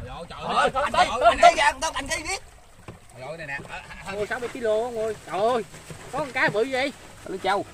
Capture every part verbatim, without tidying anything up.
Trời ơi, trời ơi, anh tới ra, tao anh cái biết. Trời ơi, đây nè. Ôi sáu mươi ki lô ông ơi. Trời ơi. Có con cá bự gì? Lưới trâu.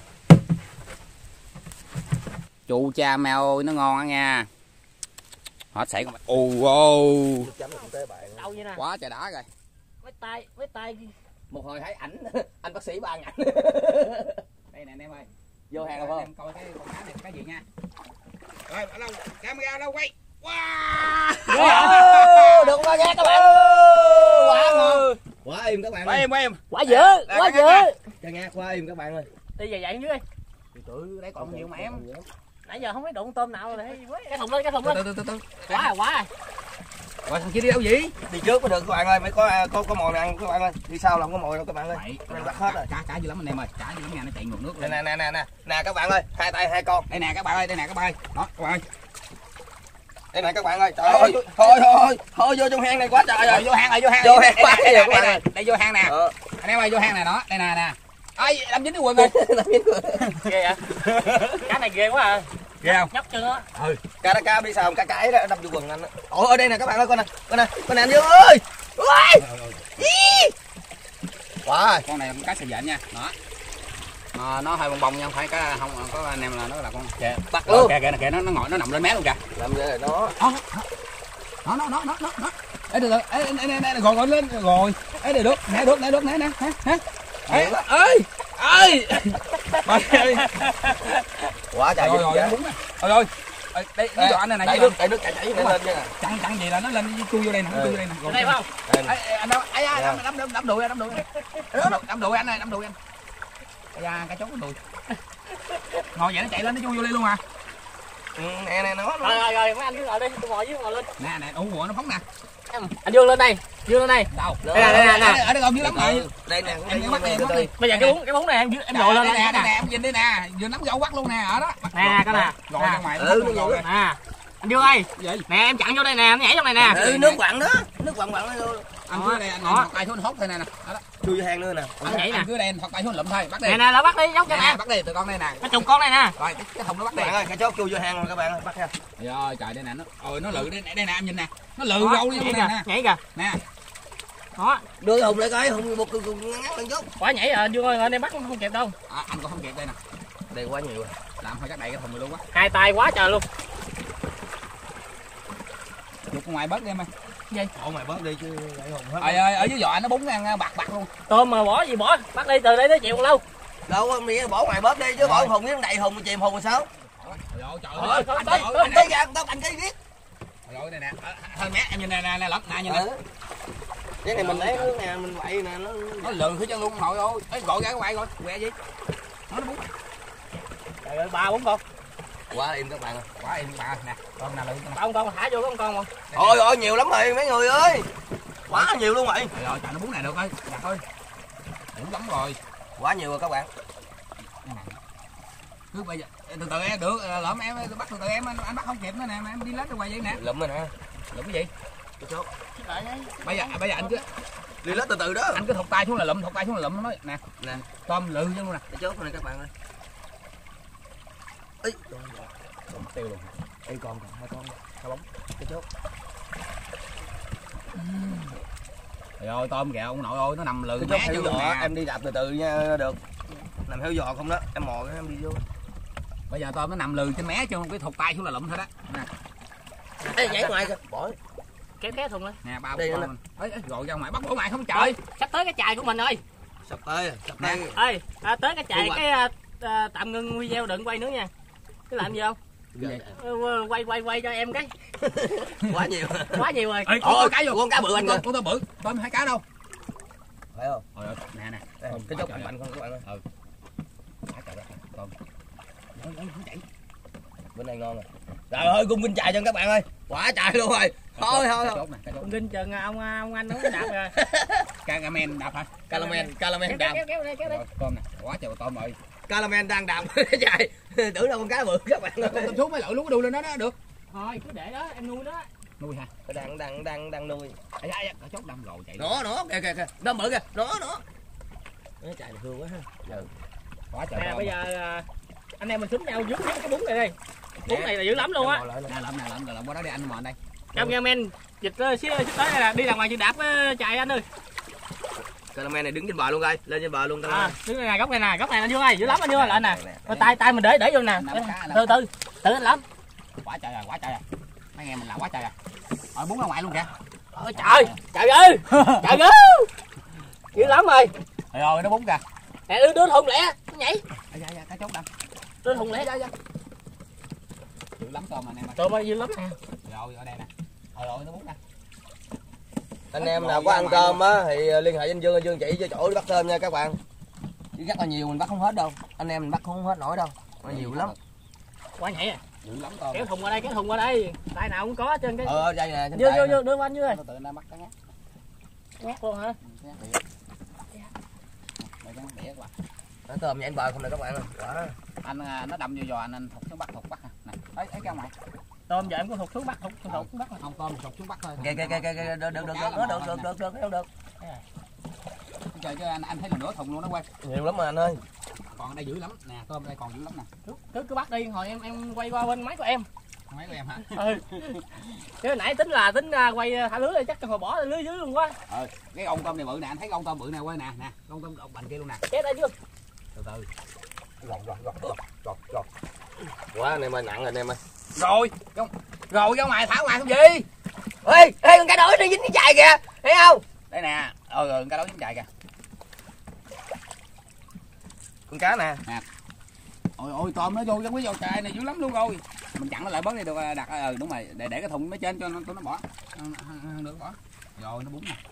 Chu cha mèo ơi, nó ngon á nha. Hết sảy con. Ồ wow. Đâu vậy nè. Quá trời đã rồi. Mấy tay, mấy tay. Một hồi thấy ảnh anh bác sĩ ba ảnh. Đây nè anh em ơi. Vô hàng không? Em coi cái con cá này cái gì nha. Rồi, ở đâu? Camera đâu quay. Wow. Oh, được rồi nha các bạn. Quá ngon. Quá im các bạn. Quá em, quá em. Quá dữ, quá dữ. Cho nghe quá im các bạn ơi. Đi về vậy dưới đi. Từ từ, đấy còn nhiều mà em. Nãy giờ không thấy đụng tôm nào rồi. Cái thùng lên, cái thùng lên. Từ từ từ từ. Quá rồi, quá rồi. Rồi thằng kia đi đâu vậy? Đi trước mới được các bạn ơi, mới có có có mồi này ăn các bạn ơi. Đi sau là không có mồi đâu các bạn ơi. Mày bắt hết rồi. Cá cá dữ lắm anh em ơi. Cá dữ lắm nha, nó chạy ngược nước. Nè nè nè nè nè. Nè các bạn ơi, hai tay hai con. Đây nè các bạn ơi, đây nè các bạn ơi. Đó các bạn ơi. Đây này các bạn ơi. Trời ơi. Thôi thôi, thôi vô trong hang này quá trời rồi. Vô hang rồi, vô hang. Vô hang quá đây, các bạn đây, ơi. đây vô hang nè. Anh em ơi, vô hang nè đó. Đây nè nè. Ơi, đâm dính cái quần rồi. Ghê vậy? Cá này ghê quá à. Ghê không? Nhóc chân á. Ừ. Cá đó cá đi sao cá cái đó đâm vô quần anh. Ôi ở đây nè các bạn ơi, con nè. Con nè, con nè anh Dương ơi. Ôi. Quá rồi. Con này con cá sợi dện nha. Đó. À, nó hơi bong bong nha, không phải cá không có anh em là nó là con kìa. Bắt luôn. Kìa kìa kìa nó nó ngồi nó nằm lên mé luôn kìa. Làm gì nó. Nó nó nó nó nó nó. Ê được rồi. Ê ê ê rồi rồi lên rồi. Ê được được, nè được, nè được, nè nè hả? Ê ơi. Ơi. Trời ơi. Quá trời rồi rồi đúng nè. Rồi rồi. Đây ví dụ anh này này đây nước, đây nước chảy chảy lên lên nha. Chẳng chẳng gì là nó lên chui vô đây nè, chui vô đây nè. Đây phải không? Anh đâu? Ai da, đâm đâm đâm đùi, đâm đùi. Đâm đùi anh ơi, đâm đùi anh. Ai da, cái chốt cái đùi. Ngồi vậy nó chạy lên nó chui vô đây luôn à. Ừ, nè nè nó. Rồi rồi rồi mấy anh cứ ngồi đi, tôi ngồi dưới ngồi lên. Nè nè, ủa nó phóng nè. Anh Dương lên đây, Dương lên đây. Đâu? Đây nè, đây nè. Ở đây còn dưới lắm rồi. Đây nè, Em bắt đi, bắt đi. Bây giờ cái bún cái bún này em em dội lên nè nè. nè, em nhìn đây nè, vừa nắm gấu bắt luôn nè, ở đó. Nè con nè. Rồi ra ngoài. Ừ, nè. Anh Dương ơi. Nè em chặn vô đây nè, em nhảy trong này nè. Ừ, nước quặng đó, nước quặng quặng nó. Anh cứ đây anh thọc tay xuống hốt thôi nè nè. Đó. Chui vô hang nữa nè. Anh nhảy nè. Anh cứ đây thọc tay xuống lụm thôi, bắt đi. Nè nè, nó bắt đi, dốc cho nè. Bắt đi từ con đây nè. Cái chục con này nè. Rồi cái, cái thùng nó bắt đi. Bạn ơi, cái chốt chui vô hang rồi các bạn ơi, bắt nha. Rồi trời đây nè nó. Ôi nó lự đây đây nè em nhìn nè. Nó lự râu đi nhảy nè kìa, nè. nhảy kìa. Nè. Đó. Đưa cái hùng lại coi, hùng một cùng ngắn lên chút. Quá nhảy rồi anh Dương ơi, anh em bắt không kịp đâu. À, anh còn không kịp đây nè. Đây quá nhiều rồi. Làm thôi chắc đầy cái thùng này luôn quá. Hai tay quá trời luôn. Chụp ngoài bớt đi em ơi. Gì? Ủa mày bớt đi chứ lại hùng hết. Ơi ơi ở dưới giò nó bún ăn bạc bạc luôn. Tôm mà bỏ gì bỏ, bắt đi từ đây tới chiều còn lâu. Đâu không đi bỏ ngoài bớt đi chứ bỏ hùng với đầy hùng chìm hùng rồi sao? Rồi trời Ôi, ơi. tới, tới, Anh thấy ra tao anh thấy biết. Rồi đây nè. Thôi mẹ em nhìn nè nè nè lật nè nhìn nè. Cái này mình lấy nó nè, mình quậy nè nó Nó lừ hết chân luôn nội ơi. Ấy gọi ra quậy rồi, quẹ gì? Nó nó bún. Trời ơi ba bốn con. Quá im các bạn ơi. Quá im bà nè. Con nào lừ con. Ba con thả vô có con con không? Ôi ôi nhiều lắm rồi mấy người ơi. Quá nhiều luôn rồi. Rồi trời nó bún này được ơi. Đặt thôi. Đủ lắm rồi. Quá nhiều rồi các bạn. Cứ bây giờ từ từ em được lỡ em bắt từ từ em anh, anh bắt không kịp nữa nè em đi lết ra ngoài vậy nè. Lụm rồi nè. Lụm cái gì? Cái chốt. Bây giờ bây giờ anh cứ Đi lết từ từ đó. anh cứ thọc tay xuống là lụm, thọc tay xuống là lụm nó nói nè. Nè. Tôm lừ chứ luôn nè. Cái chốt này các bạn ơi. Ấy. Tiêu luôn. Đây còn còn hai con. Hai bóng. Cái chốt. Trời ơi tôm kìa ông nội ơi nó nằm lừ Cái mé chốt chứ theo luôn dò nè. em đi đạp từ từ nha được. Nằm theo dò không đó, em mò cái em đi vô. Bây giờ tôm nó nằm lừ trên mé chứ không cái thọc tay xuống là lụm thôi đó. Nè. Ê nhảy ngoài kìa, bỏ. Kéo kéo thùng lên. Nè ba bốn con. Ấy gọi ra ngoài bắt bổ ngoài không trời. Ơi, sắp tới cái chài của mình ơi. Sắp tới, sắp tới. Ơi, à, tới cái chài cái à, à, tạm ngưng video đừng quay nữa nha. Cái làm gì không? Ừ, quay quay quay cho em cái. Quá nhiều. Quá nhiều rồi. Ê, con cá vô. Con cá bự anh con, kìa. con tôm bự. Tôm hai cá đâu? Phải không? Trời ơi, nè nè. Đây, cái chốt mạnh không các bạn ơi. Ừ. Quá trời đất tôm. Nó nó chạy. Bên này ngon rồi. Trời ơi, cung kinh chài cho các bạn ơi. Quá trời luôn rồi. Thôi thôi thôi. Con kinh chừng ông ông anh nó đạp rồi. Calamen đạp hả? Calamen, Calamen đạp. Kéo kéo kéo đi. Tôm nè, quá trời tôm rồi. Calamen đang đạp chạy. Tưởng là con cá bự các bạn ơi. Tôm xuống mới lội luôn cái đuôi lên đó đó được. Thôi cứ để đó em nuôi đó. Nuôi hả? Đang đang đang đang nuôi. Ai ai ai chốt đâm rồi chạy. Nó nó kìa kìa kìa. Đâm bự kìa. Nó nó. Nó chạy hương quá ha. Ừ. Quá trời. Nè bây giờ anh em mình xúm nhau dứt cái bún này đi. Bún này là dữ lắm luôn á. Nè lợm nè lợm lợm qua đó đi anh mò đây. Cameraman dịch xíu xíu tới đây là đi ra ngoài chưa đạp chạy anh ơi. Cameraman này đứng trên bờ luôn coi, lên trên bờ luôn à, đứng này góc này nè, góc này anh Dương ơi, dữ lắm anh Dương ơi, lại nè. Tay tay mình để để vô nè. Từ từ, tự anh lắm. Quá trời rồi, quá trời rồi. Mấy em mình làm quá trời rồi. Rồi bún ra ngoài luôn kìa. Ôi trời, trời ơi. Trời ơi. Dữ lắm rồi. Rồi rồi nó bún kìa. Nè đưa đưa thùng lẹ, nó nhảy. Dạ dạ cái chốt đâu. Đưa thùng lẹ ra ra. Dữ lắm tôm anh em ơi. Tôm ơi dữ lắm nè. Rồi ở đây nè. Rồi rồi nó bún kìa. Anh em nào có ăn tôm á thì liên hệ với anh Dương, anh Dương chỉ cho chỗ đi bắt tôm nha các bạn. Chứ rất là nhiều mình bắt không hết đâu. Anh em mình bắt không hết nổi đâu. Nó nhiều lắm. Quá nhảy à. Dữ lắm tôm. Kéo thùng qua đây, kéo thùng qua đây. Tay nào cũng có trên cái. Ờ đây nè. Vô vô vô đưa qua anh Dương ơi. Nó tự nó bắt cái ngắt. Ngắt luôn hả? Ngắt đĩa. Đây cái đĩa các bạn. Nó tôm nhảy bờ không nè các bạn ơi. Quả. Anh nó đâm vô giò anh anh thụt xuống bắt thụt bắt nè. Đấy thấy cái mày. Tôm giờ em có thụt xuống bắt thụt thụt xuống bắt không tôm thụt xuống bắt thôi. Kìa kìa kìa kìa được được được được được được được được được được. Trời cho anh anh thấy là nửa thùng luôn đó quay. Nhiều lắm mà anh ơi. Còn đây dữ lắm nè, tôm đây còn dữ lắm nè. Cứ cứ, cứ bắt đi, hồi em em quay qua bên máy của em. Máy của em hả? Ừ. Chứ nãy tính là tính quay thả lưới rồi chắc hồi bỏ lưới dưới luôn quá. Ừ, cái con tôm này bự nè, anh thấy con tôm bự nè quay nè, nè, con tôm bành kia luôn nè. Chết đây chưa? Từ từ. Gọt gọt gọt gọt gọt gọt. Quá anh em ơi, nặng rồi anh em ơi. Rồi, con rồi con mày thả ngoài không gì? Ê, ê con cá đối nó dính cái chài kìa, thấy không? Đây nè, ờ rồi cá đối dính chài kìa. Con cá nè. Nè. Ôi ôi tôm nó vô cái quý vào chài này dữ lắm luôn rồi. Mình chặn nó lại bớt đi được đặt ờ đúng rồi, để để cái thùng nó trên cho nó tụi nó bỏ. Không được bỏ. Rồi nó bún nè.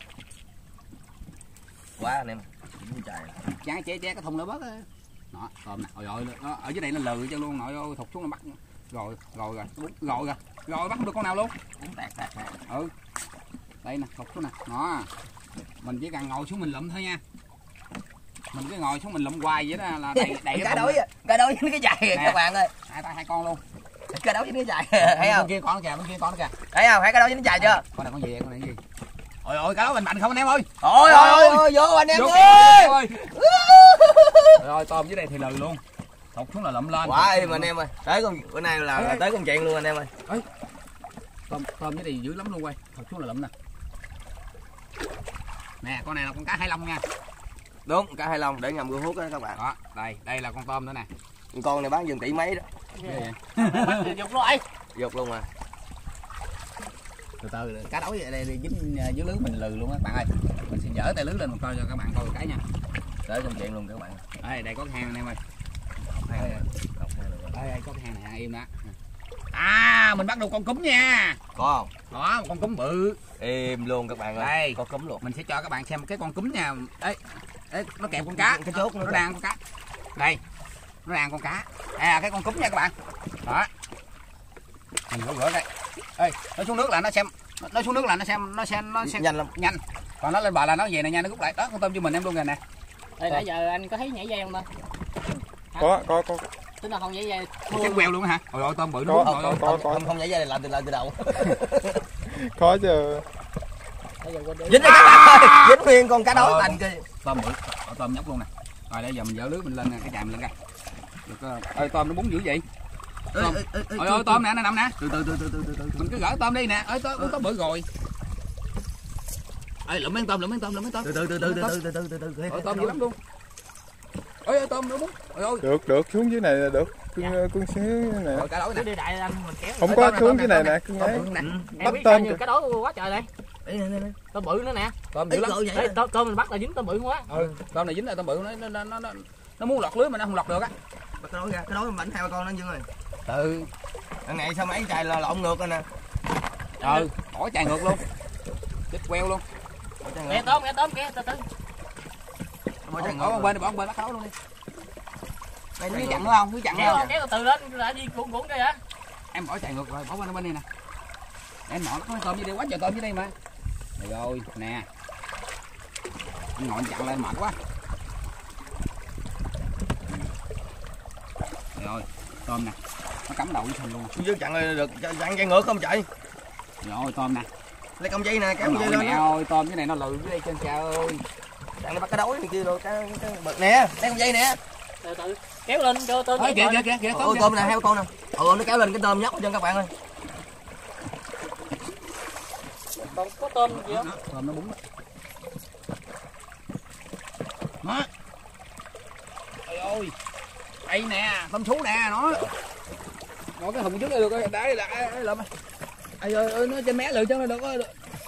Quá anh em. Dính chài. Chán chế chế cái thùng nó bớt. Đó, tôm nè. Ôi ôi nó ở dưới đây nó lừ cho luôn nội ơi, thụt xuống nó bắt. Rồi, rồi rồi, rồi rồi. Rồi bắt không được con nào luôn. Tạt tạt tạt. Ừ. Đây nè, thụt xuống nè. Đó. Mình chỉ cần ngồi xuống mình lụm thôi nha. Mình cứ ngồi xuống mình lụm hoài vậy đó là đầy đầy cá đối cá đối với cái chài các bạn ơi. Hai tay hai con luôn. Cá đối với cái chài thấy không? Bên kia con nó kìa, bên kia con nó kìa. Thấy không? Thấy cá đối với cái chài chưa? Con này con gì vậy? Con này gì? Ôi ôi cá đối mạnh mạnh không anh em ơi. Ôi ôi ôi vô anh em ơi. Rồi tôm dưới đây thì lừ luôn. Thụt xuống là lụm lên. Quá im anh em ơi. Tới con bữa nay là, là tới con chuyện luôn anh em ơi. Ê. Tôm tôm dưới đây dữ lắm luôn quay. Thụt xuống là lụm nè. Nè, con này là con cá hai lông nha. Đúng, cá hai lông để ngầm gương hút đó các bạn. Đó, đây, đây là con tôm nữa nè. Con này bán vườn tỷ mấy đó. Dục rồi. Dục luôn mà. Từ từ cá đối ở đây dính dưới lưới mình lừ luôn á các bạn ơi. Mình sẽ dỡ tay lưới lên một coi cho các bạn coi cái nha. Tới công chuyện luôn các bạn. Đây, đây có cái hang anh em ơi. Đây, đây, đây có cái hang này im đó. À, mình bắt được con cúm nha. Có không? Đó, một con cúm bự. Im luôn các bạn ơi. Đây, có cúm luôn. Mình sẽ cho các bạn xem cái con cúm nha. Đấy. Đấy, nó kẹp con cá. Cái chốt nó, nó đang con cá. Đây. Nó đang con cá. À, cái con cúm nha các bạn. Đó. Mình gỡ gỡ đây. Ê, nó xuống nước là nó xem, nó xuống nước là nó xem, nó xem nó xem nhanh lắm. Nhanh. Còn nó lên bờ là nó về này nha, nó rút lại. Đó, con tôm cho mình em luôn rồi nè. Đây nãy giờ anh có thấy nhảy dây không ta? Có, có, có. Tính là không nhảy dây. Cái queo luôn hả? Ôi ôi tôm bự nó Có, bún có, có, có. Không không nhảy dây này làm từ làm từ đầu. Có chứ. Dính đây các bạn ơi. Dính nguyên con cá đối thành kia. Tôm bự, tôm nhóc luôn nè. Rồi đây giờ mình dỡ lưới mình lên cái chài mình lên coi. Được. Ơi tôm nó bún dữ vậy? Tôm. Ôi ôi tôm nè, nó nằm nè. Từ từ từ từ từ từ. Mình cứ gỡ tôm đi nè. Ơi tôm tôm bự rồi. Ê lụm miếng tôm, lụm miếng tôm, lụm miếng tôm. Từ từ từ từ từ từ từ từ từ. Ôi tôm dữ lắm luôn. Ôi ơi tôm nó bún. Ôi ôi. Được, được, xuống dưới này là được. Cưng cưng xuống dưới này. Rồi cá đối nè. Đi đại anh mình kéo. Không có xuống dưới này nè, cưng ấy. Bắt tôm kìa. Cái đó quá trời đây. Tôm bự nữa nè. Tôm dữ lắm. Ê, tôm, tôm mình bắt là dính tôm bự quá. Ừ, tôm này dính là tôm bự nó nó nó nó, nó muốn lọt lưới mà nó không lọt được á. Bắt cái đối ra, cái đối mình hai ba con nó Dương ơi. Ừ. Thằng này sao mấy chài là lộn ngược rồi nè. Ừ, bỏ chài ngược luôn. Chết queo luôn. Nghe tôm, nghe tôm kia, từ từ. Bỏ chài ngược. Bỏ bên đi, bỏ bên bắt đối luôn đi. Đây cứ chặn nữa không? Cứ chặn kéo, không? kéo từ từ lên lại đi cuộn cuộn đây hả? Em bỏ chài ngược rồi, bỏ bên bên đây nè. Em mỏ có tôm dưới đây quá trời tôm dưới đây mà. Rồi, nè. Anh ngồi chặn lên mệt quá. Rồi, tôm nè. Nó cắm đầu với thùng luôn. Dương chặn rồi được, chặn dây ngược không chạy. Rồi, tôm nè. Lấy công dây nè, kéo dây lên. lên. Mẹ ơi, tôm dưới này nó lừ dưới đây trên cha ơi. Chặn nó bắt cái đối này kia rồi, cái cái bật nè, lấy công dây nè. Từ từ kéo lên cho tôm. Ôi kìa kìa kìa kìa tôm. Ôi tôm nè, hai con nè. Ừ nó kéo lên cái tôm nhóc cho các bạn ơi. tôm gì không? Tôm nó bún đó. Đó. Trời ơi. Đây nè, tôm sú nè nó. Ngồi cái hùng trước đây được rồi, đấy là ấy lượm. Ây ơi, nó trên mé lự chứ nó được có.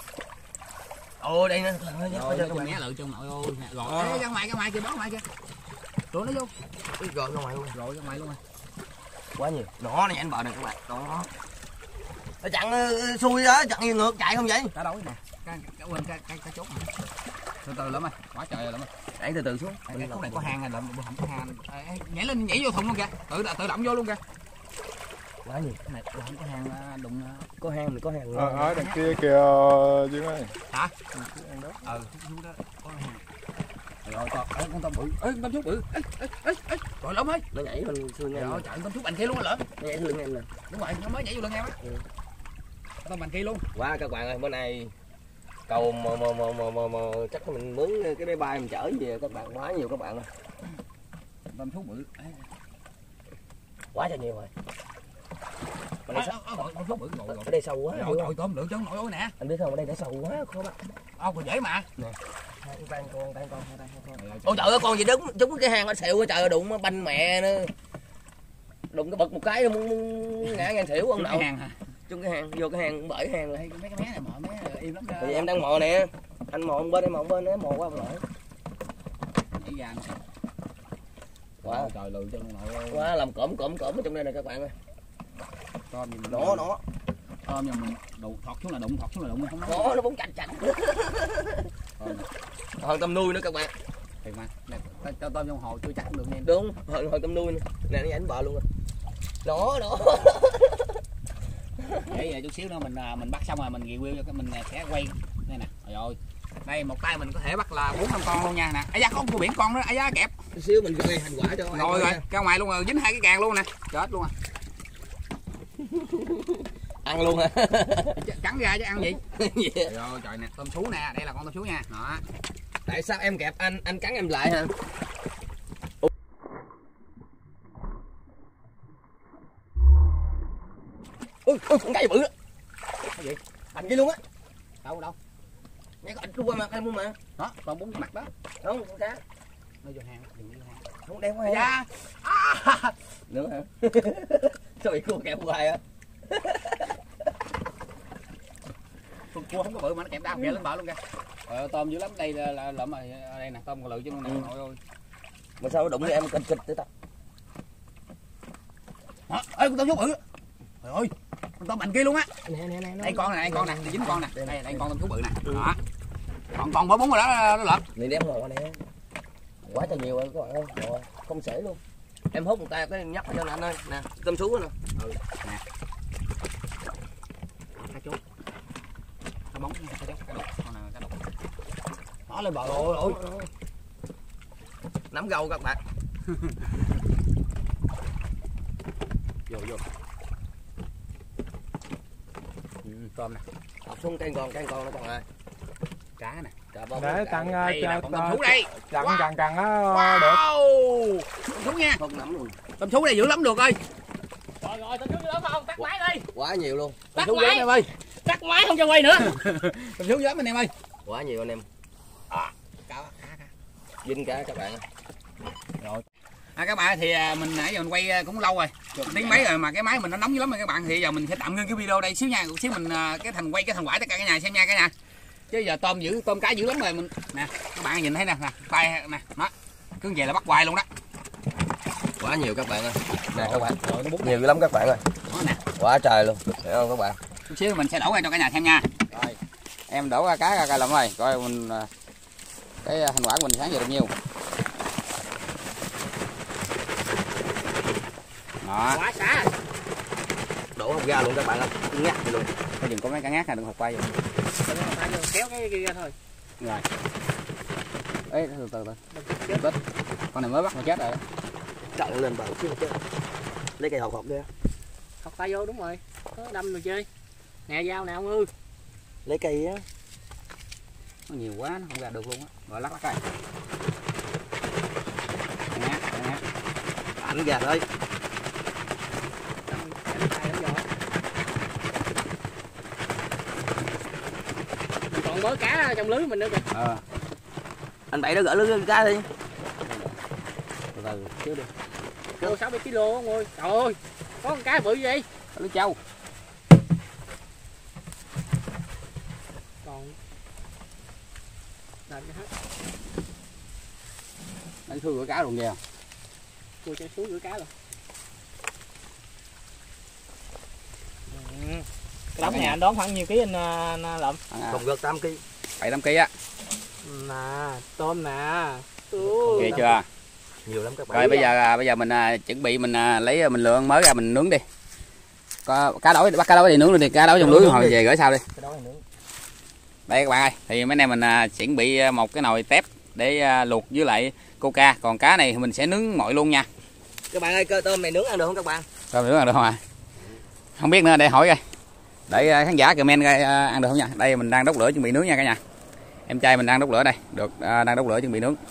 Ồ đây nè. Rồi cho mé lự trong nội ơi. Rồi ra ngoài ra ngoài kìa, bó ngoài kìa. Tụi nó vô. Rồi ra ngoài luôn. Rồi ra ngoài luôn rồi. Quá nhiều. Nó này anh bờ này các bạn. Đó. Nó chặn uh, xuôi đó, chặn như ngược chạy không vậy? Cá đâu nè. Cá cá quên cái cái cái chốt này. Từ từ lắm ơi, quá trời lắm ơi. Đẩy từ từ xuống. Cái khúc này có hang này lượm không có hang. Ê, nhảy lên nhảy vô thùng luôn kìa. Tự tự động vô luôn kìa. Quá nhiều. Cái này không có hang đụng Có hang mình có hang. Ở, ở đằng kia kìa Dương ơi. hả? Ừ, xuống đó có hang. Rồi con ê, con tôm bự. Ê, con tôm chút bự. Ê ê ê ê. Rồi lắm ơi. Nó nhảy mình xương em. Rồi trời tôm chút bành kia luôn á lỡ. Nó nhảy lưng em nè. Đúng rồi, nó mới nhảy vô lưng em á. Ừ. Tôm bành kia luôn. Quá các bạn ơi, bữa nay cầu mà mà mà mà mà, mà chắc mình mướn cái máy bay mình chở về các bạn, quá nhiều các bạn ơi. Tôm chút bự. Ê. Quá trời nhiều rồi. Mà đây, Tôm chút bự rồi rồi. ở đây sâu quá. Rồi trời tôm lượng chân nội ơi nè. Anh biết không, ở đây đã sâu quá khó bắt. Ô còn dễ mà. Nè. Hai con con, hai con, hai con. Ôi Ôi trời ơi, con gì đứng trúng cái hang nó xẹo quá trời ơi, đụng banh mẹ nữa. Đụng cái bật một cái muốn, muốn ngã ngang xỉu ông cái nào. hang hả? Chung cái hang, vô cái hang bởi hang rồi. Mấy cái mé này mò mé im lắm. Thì em đang mò nè. Anh mò một bên, em mò một bên, em mò qua một nổi. Nhảy ra nè. Quá trời lừ chân nội ơi. quá làm cộm cộm cộm ở trong đây nè các bạn ơi. Tôm gì Nó nó. Tôm nhưng mình đụng thọt xuống là đụng, thọt xuống là đụng không nói. Nó nó bóng chạch chạch. Hơn tôm nuôi nữa các bạn. Thì mà cho tôm trong hồ chưa chắc được nha. Đúng, hơn hơn tôm nuôi nè. Nè nó ảnh bờ luôn rồi. Nó nó. Để chút xíu nữa mình mình bắt xong rồi mình review cho cái mình sẽ quay đây nè. Trời ơi. Đây một tay mình có thể bắt là bốn năm con luôn nha nè. Ấy da con cua biển con đó, ấy da kẹp. Chút xíu mình quay thành quả cho. Rồi rồi, ra ngoài luôn rồi, dính hai cái càng luôn nè. Chết luôn à. Ăn luôn hả? Cắn ra chứ ăn gì? Trời ơi trời nè, tôm sú nè, đây là con tôm sú nha. Đó. Tại sao em kẹp anh, anh cắn em lại hả? Ui, ui con cái bự đó. Cái gì? Thành kia luôn á. Đâu đâu? Nhảy có ảnh luôn qua mặt em luôn mà. Đó, tôm bún cái mặt đó. Không, con cá. Nó vô hang, đừng vô hang. Không đem qua hang. Dạ. À. Nữa hả? Sao bị cua kẹp hoài á? Con cua không có bự mà nó kẹp đau kìa lên bờ luôn kìa. Ờ, tôm dữ lắm, đây là, là lợm rồi, đây nè, tôm còn lự chứ nè, Ừ. nội ơi. Mà sao nó đụng với em kịch kịch tới ta? Đó, ê con tôm sú bự. Trời ơi, con tôm bành kia luôn á. Nè nè nè. Đây con nè, đây con nè, dính con nè. Đây đây con tôm sú bự nè. Đó. Còn còn bó bún rồi đó nó lợm. Này đem ngồi nè. Quá trời nhiều rồi các bạn ơi. Rồi, không sể luôn. Em hút một tay cái nhắc cho anh ơi. Nè, tôm sú nè. Ừ, nè. Cá chốt. Cá bóng, cá chốt, cá đục, con này cá đục. Đó lên bờ rồi, ôi. Nắm gâu các bạn. Vô vô. Ừ, tôm nè. Học xuống cây con, cây con nó còn ai? Cá nè. Cá bông. Để tặng Đây là con tôm sú đây. Chặn Wow. chặn chặn nó được. Wow. Tôm sú nha. Không nắm luôn. Tôm sú này dữ lắm được ơi. Rồi rồi, tao chú lắm không? Tắt máy đi. Quá nhiều luôn. Tắt Tôm sú dữ lắm máy. em ơi. Tắt máy không cho quay nữa. Tôm sú dữ lắm anh em ơi. Quá nhiều anh em. À, cá cá cá. Vinh cá các bạn. Rồi. À, các bạn thì mình nãy giờ mình quay cũng lâu rồi, được tiếng mấy rồi mà cái máy mình nó nóng dữ lắm rồi các bạn, thì giờ mình sẽ tạm ngưng cái video đây xíu nha, xíu mình cái thành quay cái thành quả tất cả cái nhà xem nha cả nhà. Chứ giờ tôm dữ, tôm cá dữ lắm rồi mình nè, các bạn nhìn thấy nè, nè, tay nè, nó cứ về là bắt hoài luôn đó. Quá nhiều các bạn ơi. Nè các bạn. Rồi, nó bút Nhiều lắm các bạn ơi. đó nè. Quá trời luôn. Thấy không các bạn? Chút xíu mình sẽ đổ ra cho cả nhà xem nha. Rồi. Em đổ ra cá ra coi lắm rồi, coi mình cái thành quả của mình sáng giờ được nhiêu. Đó. Quá xả. Đổ không ra luôn các bạn ơi. Cứ ngắt luôn. Thôi đừng có mấy cá ngát này, đừng học quay. Kéo cái kia ra thôi. Rồi. Ê, từ từ từ. Chết. Con này mới bắt mà chết rồi. Trợn lên bờ chứ chứ. Lấy cây hột hột kia. Học tay vô đúng rồi. Có đâm rồi chơi. Nè dao nè ông ư. Lấy cây á. Nó nhiều quá nó không ra được luôn á. Rồi lắc lắc coi. Ngát, ngát. Ảnh ra thôi. mới cá trong lưới mình nữa kìa. Ờ. Anh Bảy nó gỡ lưới cá đi. Từ từ chứ đi. Ô sáu mươi ki lô ông ơi. Trời ơi. Có con cá bự gì? Lưới trâu. Còn làm cho hết. Nó thui rửa cá luôn kìa. Tôi chạy xuống rửa cá rồi. Ừ. Cái đống này anh đón khoảng nhiêu ký anh, anh Lụm? Còn gần tám ký. bảy tám ký á. Nè, tôm nè. Kìa chưa? Nhiều lắm các bạn. Rồi bây giờ bây giờ mình à, chuẩn bị mình à, lấy mình lựa mới ra mình nướng đi. Có cá đối bắt cá đối đi nướng luôn đi, cá đối trong lưới hồi về gửi sau đi. Đây các bạn ơi, thì mấy anh em mình à, chuẩn bị một cái nồi tép để à, luộc với lại coca, còn cá này mình sẽ nướng mọi luôn nha. Các bạn ơi, cơ tôm này nướng ăn được không các bạn? Tôm nướng ăn được không ạ? À? Không biết nữa, để hỏi coi. Để khán giả comment coi ăn được không nha. Đây mình đang đốt lửa chuẩn bị nướng nha cả nhà. Em trai mình đang đốt lửa đây, được à, đang đốt lửa chuẩn bị nướng.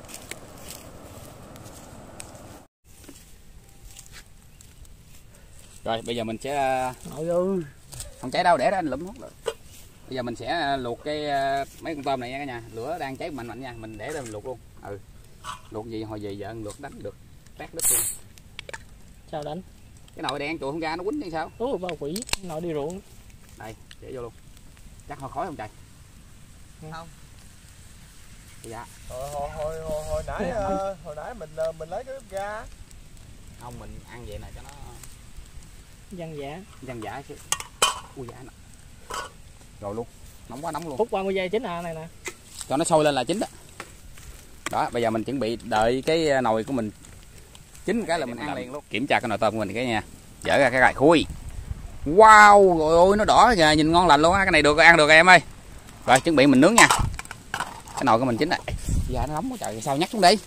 Rồi bây giờ mình sẽ Nội ơi. không cháy đâu, để đó anh Lụm hút được. Bây giờ mình sẽ luộc cái mấy con tôm này nha cả nhà. Lửa đang cháy mạnh mạnh nha, mình để đó mình luộc luôn. Ừ. Luộc gì hồi về vợ luộc đánh được tát đứt luôn. Sao đánh? Cái nồi đen chùi không ra nó quýnh hay sao? Ủa bao quỷ, nồi đi ruộng. Đây, để vô luôn. Chắc hồi khói không trời? Không. Dạ. Hồi hồi hồi hồi, hồi nãy uh, hồi nãy mình uh, mình lấy cái bếp ga. Không, mình ăn vậy này cho nó Dân giả. dân dã chứ. Ui dạ nè. Rồi luôn. Nóng quá nóng luôn. Phút ba mươi giây chín à này nè. Cho nó sôi lên là chín đó. Đó, bây giờ mình chuẩn bị đợi cái nồi của mình chín cái là mình ăn liền luôn. Kiểm tra cái nồi tôm của mình cái nha. Dỡ ra cái gài khui. Wow, rồi ôi nó đỏ kìa, nhìn ngon lành luôn á, cái này được ăn được em ơi. Rồi chuẩn bị mình nướng nha. Cái nồi của mình chín này. Dạ nó nóng quá trời, sao nhắc xuống đi.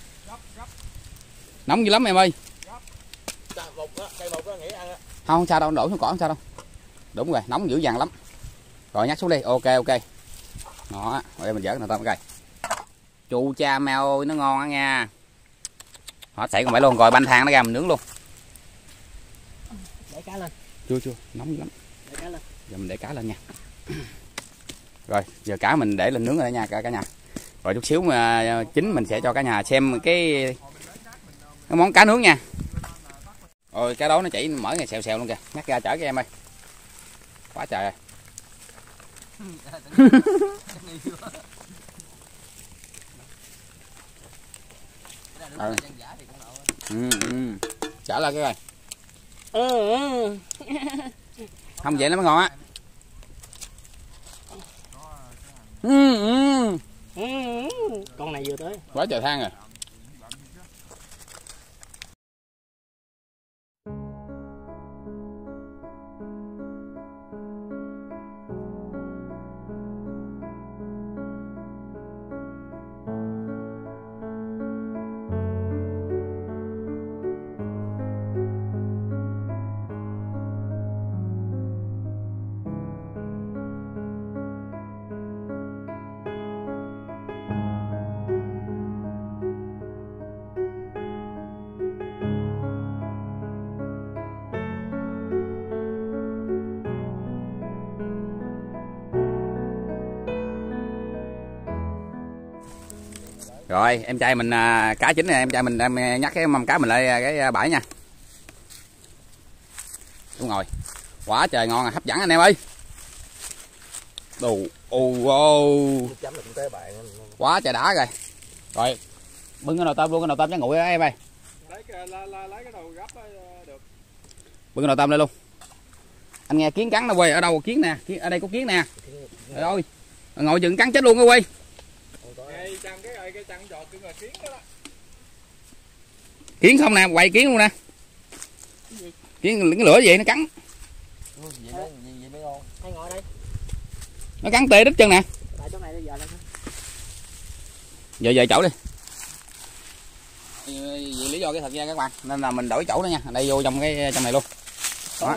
Nóng dữ lắm em ơi. Không sao đâu, đổ xuống cỏ không sao đâu. Đúng rồi, nóng dữ dằn lắm. Rồi nhắc xuống đi, ok ok. Đó, rồi mình dỡ cái nồi tôm cái. Chu cha mèo ơi, nó ngon á nha. Họ xảy còn phải luôn, rồi banh than nó ra mình nướng luôn. Để cá lên. Chưa chưa, nóng dữ lắm. Để cá lên. Giờ mình để cá lên nha. Rồi, giờ cá mình để lên nướng rồi nha cả cả nhà. Rồi chút xíu mà chín mình sẽ cho cả nhà xem cái cái món cá nướng nha. Rồi cá đó nó chảy mở ngày xèo xèo luôn kìa, nhắc ra chở cho em ơi. Quá trời ơi. Ừ. Ừ, ừ. Chở lại cái coi. Ừ, ừ. Không vậy nó mới ngon á. Ừ, ừ. Ừ, con này vừa tới. Quá trời than rồi. Rồi em trai mình à, cá chín này em trai mình em nhắc cái mâm cá mình lại cái bãi nha. Đúng rồi. Quá trời ngon à, hấp dẫn anh em ơi. Đồ ô ô. Quá trời đã rồi. Rồi bưng cái nồi tôm luôn, cái nồi tôm trắng nguội đó em ơi. Lấy cái lấy cái đầu gấp được. Bưng cái nồi tôm lên luôn. Anh nghe kiến cắn nó quay, ở đâu kiến nè, kiến, ở đây có kiến nè. Trời ơi. Ngồi chừng cắn chết luôn á quay. Chăn cái cái chăn giọt cái kiến đó, đó. Kiến không nè, quay kiến luôn nè. Kiến cái lửa gì nó cắn. Hay ngồi đây. Nó cắn tê đít chân nè. Tại chỗ này bây giờ lên. Giờ về chỗ đi. Vì lý do cái thật ra các bạn, nên là mình đổi chỗ đó nha. Đây vô trong cái trong này luôn. Đó.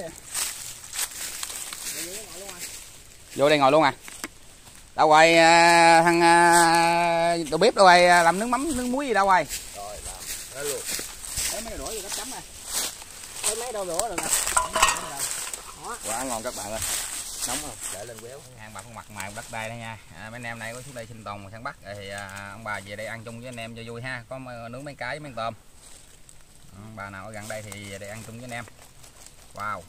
Vô đây ngồi luôn à. Đâu rồi thằng đầu bếp đâu rồi làm nước mắm nước muối gì đâu rồi. Rồi làm đó luôn. Lấy mấy cái đũa vô gấp chấm nè. Lấy mấy đâu đũa được nè. Quá ngon các bạn ơi. nóng không? Để lên quéo. Ăn bà con mặt mày đất đây đó nha. À, mấy anh em này có xuống đây sinh tồn săn bắt thì à, ông bà về đây ăn chung với anh em cho vui ha. Có nướng mấy cái với mấy tôm. À, bà nào ở gần đây thì về đây ăn chung với anh em. Wow.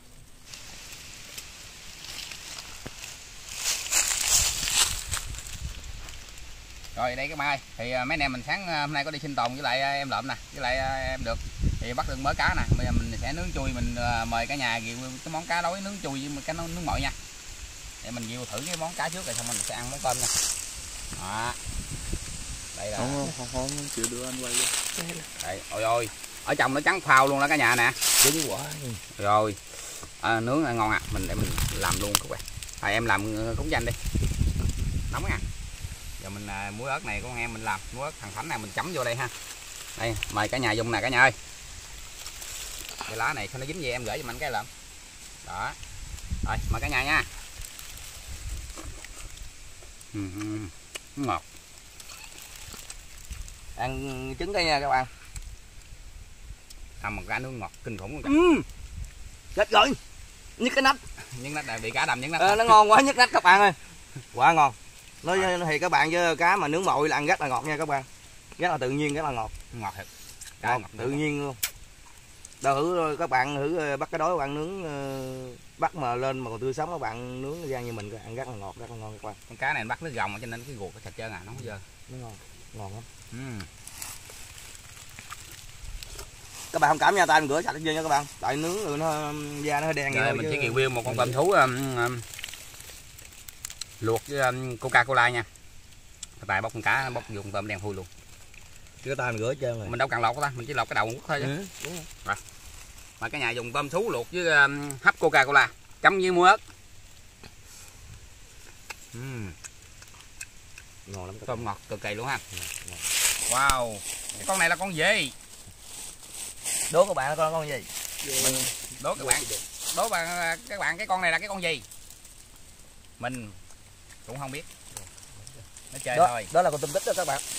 Rồi đây các bạn ơi, thì mấy anh em mình sáng hôm nay có đi sinh tồn với lại em Lợm nè, với lại em Được thì bắt được mớ cá nè. Bây giờ mình sẽ nướng chui, mình mời cả nhà review cái món cá đối nướng chui với cái nướng mội nha. Để mình review thử cái món cá trước rồi xong mình sẽ ăn món tôm nha. Đó. Đây là không không không chịu đưa anh quay vô. Đây, ôi ôi. Ở trong nó trắng phao luôn đó cả nhà nè. Dính quả. Rồi. À, nướng ngon à, mình để mình làm luôn các bạn. À, em làm cúng danh đi. Nóng nha. Giờ mình à, muối ớt này của anh em mình làm, muối ớt thằng Thánh này mình chấm vô đây ha. Đây, mời cả nhà dùng nè cả nhà ơi. Cái lá này sao nó dính gì em gửi cho mình cái Lợm. Đó. Rồi, mời cả nhà nha. Ừ, ngọt. Ăn trứng đây nha các bạn. Làm một cái nướng ngọt kinh khủng luôn. Ừ. Chết rồi. Nhức cái nách. Những nách bị cá đầm những nách. Ờ, nó ngon quá, nhức nách các bạn ơi. Quá ngon. Nói thì các bạn với cá mà nướng mội là ăn rất là ngọt nha các bạn. Rất là tự nhiên, rất là ngọt. Ngọt thật. Ngọt, ngọt tự nhiên luôn. Đâu thử các bạn thử bắt cái đối bạn nướng bắt mà lên mà còn tươi sống các bạn nướng ra như mình ăn rất là ngọt, rất là ngon các bạn. Con cá này bắt nước gồng cho nên cái ruột nó sạch trơn à, nó không dơ. Nó ngon, ngon lắm. Ừ. Các bạn không cảm nha, tay mình rửa sạch hết trơn nha các bạn. Tại nướng rồi nó da nó hơi đen rồi. Mình chứ... sẽ review một con tôm thú um, um, luộc với um, Coca-Cola nha. Tại bóc con cá bóc dùng tôm đen thui luôn. Cái tay mình rửa hết trơn rồi. Mình đâu cần lọc ta, mình chỉ lọc cái đầu quất thôi chứ. Ừ, đúng rồi. Rồi. Mà cả nhà dùng tôm thú luộc với um, hấp Coca-Cola chấm với muối ớt. Uhm. Ngon lắm. Tôm ngọt cực kỳ luôn ha. Ngon. Wow. Cái con này là con gì? Đố các bạn là con con gì? Mình đố các bạn. Đố bạn các bạn cái con này là cái con gì? Mình cũng không biết. Nó chơi đó, thôi. Đó là con tôm tích đó các bạn.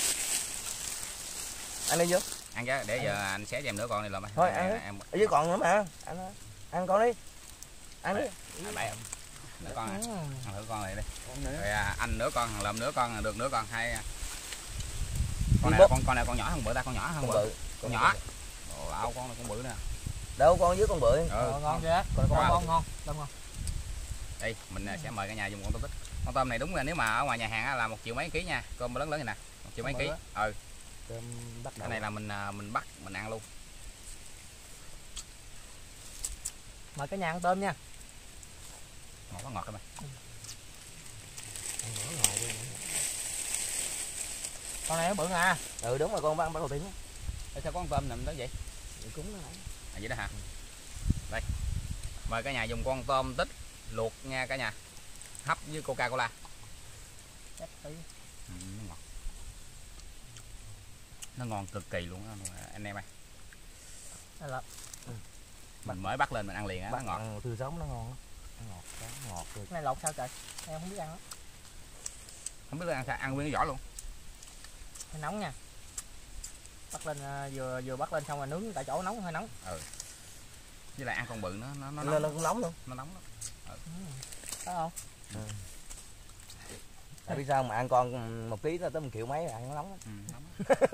Ăn đi chứ. Ăn chứ, để giờ anh xé cho em nửa con này làm. Thôi ăn. Em... Ở dưới còn nữa mà. Ăn ăn con đi. Ăn đi. À, nửa con à. Ăn thử con này đi. Rồi à, anh nửa con, thằng Lợm nửa con, Được nửa con, hai con này là con con này con nhỏ hơn bự ta, con nhỏ hơn bự. Con, con nhỏ. Ồ, áo con này con bự nè. Đâu con dưới con bự. Ừ, ờ, ngon ghê. Còn con ngon ngon, đông ngon. Đây, mình sẽ mời cả nhà dùng con tôm tích. Con tôm này đúng là nếu mà ở ngoài nhà hàng là một triệu mấy ký nha. Cơm lớn lớn này nè, một triệu mấy ký. Ừ. Cái này là mình mình bắt mình ăn luôn. Mời cả nhà ăn tôm nha. Ngọt quá ngọt các bạn. Con này nó bự à. Ừ đúng rồi, con bắt bắt đầu tiên. Ê, sao có con tôm nằm đó vậy? Cúng nó nãy. À vậy đó hả? Đây. Mời cả nhà dùng con tôm tích luộc nha cả nhà. Hấp với Coca-Cola. Ừ, nó ngọt. Nó ngon cực kỳ luôn đó, anh em ơi. Là... Ừ. Mình mới bắt lên mình ăn liền á, nó ngọt. Ăn tươi sống nó ngon. Nó ngọt, nó ngọt. Cái này lột sao trời? Em không biết ăn đó. Không biết ăn sao, ăn nguyên cái vỏ luôn. Hơi nóng nha. Bắt lên vừa vừa bắt lên xong rồi nướng tại chỗ nóng, hơi nóng. Ừ. Với lại ăn con bự nó nó nó nóng. Nó cũng nóng luôn. Nó nóng lắm. Ừ. Phải không? Ừ. Tại biết sao mà ăn con một ký nó tới một triệu mấy ăn nó nóng lắm. Ừ, nóng.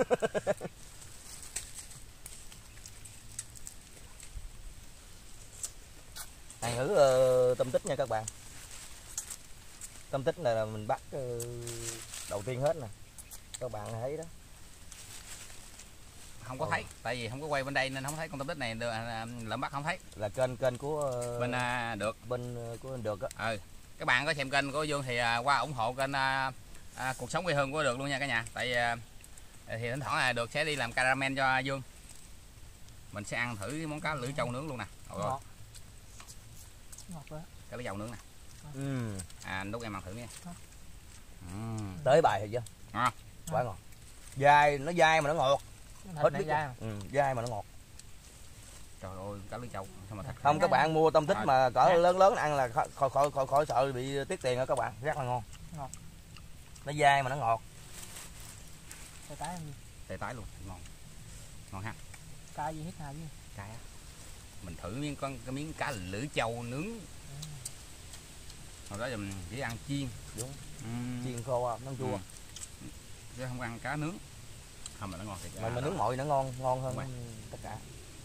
Ăn thử uh, tôm tích nha các bạn. Tôm tích này là mình bắt uh, đầu tiên hết nè. Các bạn thấy đó. Không có ừ. thấy, tại vì không có quay bên đây nên không thấy con tôm tích này. Lợm bắt không thấy. Là kênh kênh của uh, bên uh, Được. Bên uh, của anh Được á. Ừ. Các bạn có xem kênh của Dương thì uh, qua ủng hộ kênh uh, uh, cuộc sống quê hương của Được luôn nha cả nhà. Tại uh, thì thỉnh thoảng là Được sẽ đi làm caramel cho Dương. Mình sẽ ăn thử món cá lưỡi trâu nướng luôn nè. Ngọt. Ngọt quá. Cá lưỡi trâu nướng nè. Ừ. À anh đút em ăn thử nha. Ừ. Tới bài rồi chưa? À. Quá ngọt. Dai, nó dai mà nó ngọt. Hết biết dai. Ừ, dai mà nó ngọt. Trời ơi, cá lưỡi trâu sao mà thật. Không các bạn mua tôm tích mà cỡ lớn lớn ăn là khỏi khỏi khỏi khỏi sợ bị tiếc tiền đó các bạn, rất là ngon. Ngọt. Nó dai mà nó ngọt. Tê tái không gì? Tê tái luôn, ngon. Ngon ha. Cá gì hết hà chứ? Cá. Mình thử miếng con cái miếng cá lưỡi trâu nướng. hồi đó giờ mình chỉ ăn chiên. Đúng. Ừ. Chiên khô nó chua. Ừ. Chứ không ăn cá nướng. Không mà nó ngon thiệt. Mà mình nướng mọi nó ngon, ngon hơn Đúng tất cả.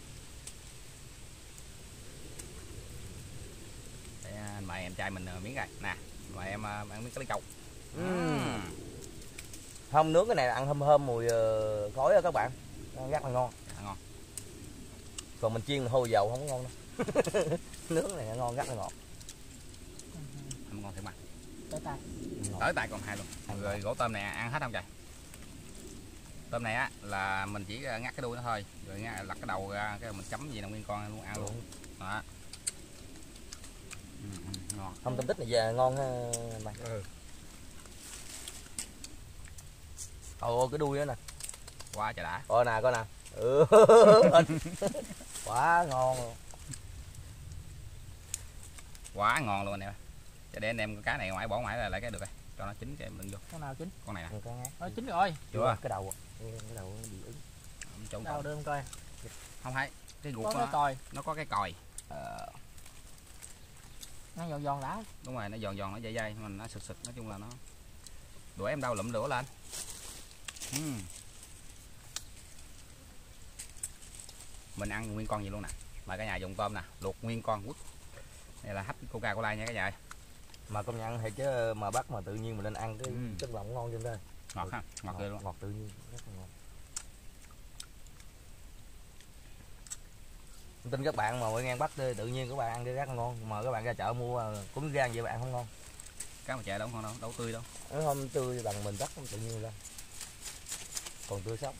Để anh mời em trai mình miếng rồi. Nè, mời em ăn miếng cá lý câu. Uhm. Không, nướng cái này là ăn thơm thơm mùi khói đó các bạn. Ăn rất là ngon. Dạ, ngon. Còn mình chiên hôi dầu không có ngon đâu. Nướng này ngon, rất là ngọt. Không ngon thiệt mà. Tới tay. Tới tay còn hai luôn. Rồi gỗ tôm này ăn hết không trời? Tôm này á là mình chỉ ngắt cái đuôi nó thôi, rồi lặt cái đầu ra, cái mình chấm gì là nguyên con luôn ăn luôn. Đó. Ừ, ừ, ngon. Không, tôm tích này về ngon ha mày. Ừ. Ồ, cái đuôi đó nè. Quá trời đã. Coi nè, coi nè. Ừ. Quá ngon luôn. Quá ngon luôn anh em. Cho để anh em cá này ngoài bỏ ngoài là lấy cái được rồi. Cho nó chín cái mình vô. Con nào chín? Con này nè. Ờ, chín rồi. Chưa, cái đầu. Cái đầu nó bị ứng. Trộn Đâu đưa coi. không thấy cái ruột Có nó, cái còi. nó có cái còi. Ờ. Nó giòn giòn đã. Đúng rồi, nó giòn giòn, nó dai dai, mình nó sực sực, nói chung là nó đuổi em đâu lụm lửa lên. uhm. Mình ăn nguyên con gì luôn nè. Mà cả nhà dùng tôm nè, luộc nguyên con quất. Đây là hấp coca cola nha cả nhà. Mà công nhận thiệt chứ mà bắt mà tự nhiên mình lên ăn cái ừ. chất lòng ngon trên đây. Ngọt ha, ngọt, ngọt ghê luôn. Ngọt tự nhiên, rất là ngon. Tin các bạn mà mới ngang bắt tự nhiên các bạn ăn cái rất là ngon, mà các bạn ra chợ mua cũng gan vậy bạn không ngon. Cá mà chợ đâu ngon đâu, đâu tươi đâu. Nó không tươi bằng mình bắt tự nhiên ra. Còn tươi sống.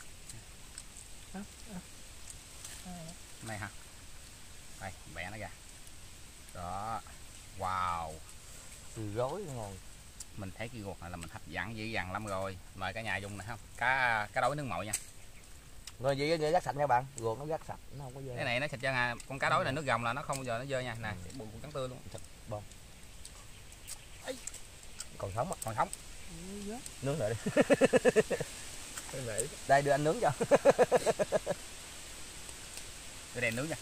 Này ha. Đây, bẻ nó ra. Đó. Wow. Từ rối ngon. Mình thấy cái ruột này là mình hấp dẫn dữ dằn lắm rồi. Mời cả nhà dùng này không? Cá cá đối nước mội nha. Rồi vậy rác sạch nha bạn, ruột nó rác sạch, nó không có dơ. Cái này nó sạch cho nha, con cá đối này nước gồng là nó không bao giờ nó dơ nha. Nè, ừ. bụng trắng tươi luôn. Sạch bông. Còn sống á, còn sống. Nướng lại đi. Đây, đây đưa anh nướng cho. Đưa đèn nướng nha.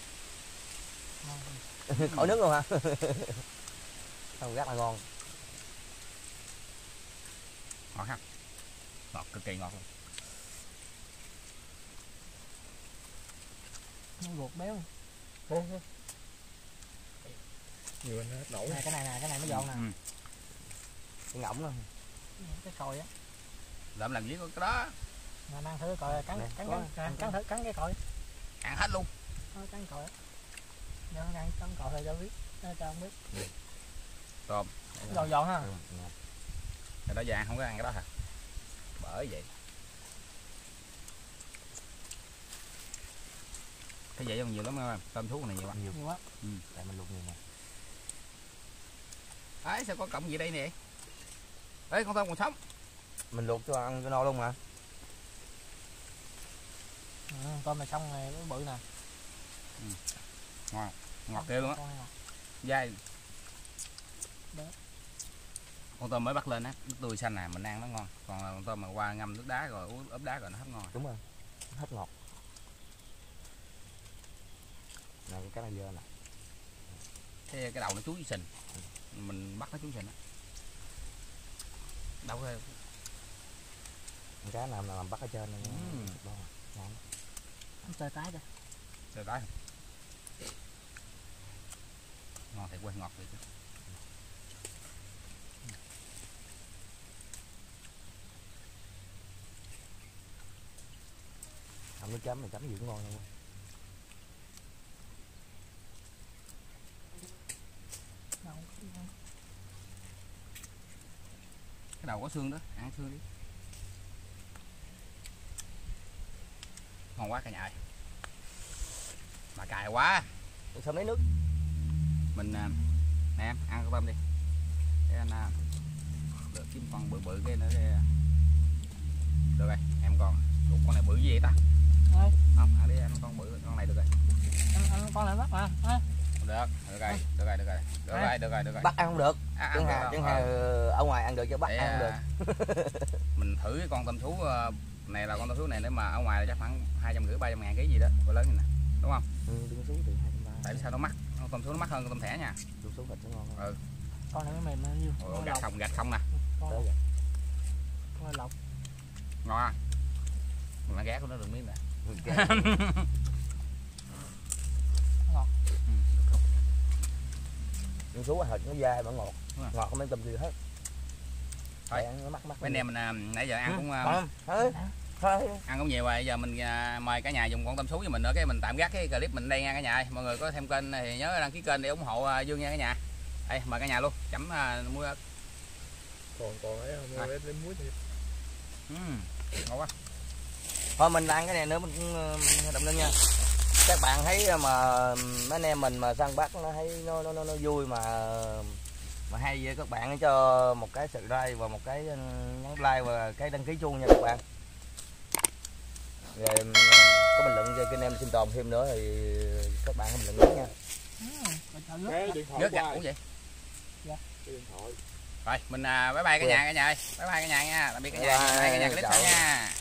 Khỏi nướng luôn hả? Không, rất là ngon. Ngọt ha. Ngọt cực kỳ ngọt luôn. Nó ruột béo. nhiều anh hết nổi. Này, cái này nè, cái này mới giòn nè. Ừ. Cái ngỗng đó. Cái còi á. Làm làm gì có cái đó. Mà ăn thử cái còi cắn Nè, cắn có, cắn, cắn, cắn thử cắn cái còi. Ăn hết luôn. Nó cắn còi á. Nó ăn cắn còi thôi cho biết. Nó cho không biết. Tôm. Giòn giòn ha. Ừ, Cái đó giờ ăn không có ăn cái đó hả? Bởi vậy. Cái vậy còn nhiều lắm em. Tôm thú này nhiều lắm. nhiều. Nhiều quá. Ừ. Tại mình luộc nhiều nè. Đấy, sao có cọng gì đây nè? Ê, con tôm còn sống. Mình luộc cho ăn cho no luôn mà. Ừ, tôm này xong này nó bự nè. Ừ. Ngon, ngọt ghê luôn á. Dai. Con tôm mới bắt lên á, nước tươi xanh nè, mình ăn nó ngon. Còn con tôm mà qua ngâm nước đá rồi uống ốp đá rồi nó hết ngon. Đúng rồi. Hết ngọt. Này cái này dơ nè. Cái cái đầu nó chuối sình. Mình bắt nó chuối sình á. Đâu có Cá nào nào làm bắt ở trên này. Ừ. Ngon. Không tơi tái đây. Trời tái. Ngon thiệt, quên ngọt thiệt chứ. Không nước chấm, mình chấm gì cũng ngon luôn. Cái đầu có xương đó, ăn xương đi. Ngon quá cả nhà ơi. Mà cài quá. Xong lấy nước. Mình nè em ăn con tôm đi. Để anh được kiếm con bự bự cái nữa đi. Được rồi, em còn Ủa, con này bự gì vậy ta? Thôi. Không, ăn đi, ăn con bự, con này được rồi. Ăn, ăn con này bắt mà. À. Được, được rồi, được rồi, được rồi. Được rồi, được rồi, được rồi. Bắt ăn không được. À, Chẳng ăn hà, được chẳng đâu. hà Ừ. ở ngoài ăn được chứ bắt Để, ăn không được. Mình thử cái con tôm thú này là con tôm thú này nếu mà ở ngoài là chắc khoảng hai trăm rưỡi ba trăm ngàn ký gì đó, cỡ lớn như nè. Đúng không? Ừ, đứng xuống từ hai trăm ba. Tại sao nó mắc? Con tôm thú nó mắc hơn con tôm thẻ nha. Đứng xuống thịt nó ngon hơn. Ừ. Con này nó mềm bao nhiêu? Ồ, gạch không, gạch không nè. Con này lọc. Ngon à. Mà ghé của nó đừng miếng nè. Ngọt. Nhưng số hệt nó dai mà ngọt. Ngọt không ăn tùm gì hết. Thôi, nó mắc mắc. mấy anh em mình nãy giờ ăn ừ. cũng Không, thôi. Thôi. ăn cũng nhiều rồi, giờ mình mời cả nhà dùng con tôm sú cho mình nữa, cái mình tạm gác cái clip mình đây nha cả nhà ơi. Mọi người có thêm kênh thì nhớ đăng ký kênh để ủng hộ Dương nha cả nhà. Đây mời cả nhà luôn, chấm uh, muối ớt. Còn còn ấy không, à. Lấy muối thì. Ừ, ngon quá. Thôi mình ăn cái này nữa mình cũng động lên nha. Các bạn thấy mà mấy anh em mình mà săn bắt nó thấy nó nó nó, nó vui mà mà hay với các bạn cho một cái subscribe và một cái nhấn like và cái đăng ký chuông nha các bạn. Rồi có bình luận cho kênh em sinh tồn thêm nữa thì các bạn có bình luận nữa nha. Cái điện thoại Nước gạch cũng vậy. Dạ. Cái điện thoại. Rồi mình uh, bye bye cả nhà cả nhà ơi. Bye bye cả nhà nha. Tạm biệt cả nhà. Bye, cả nhà clip sau nha.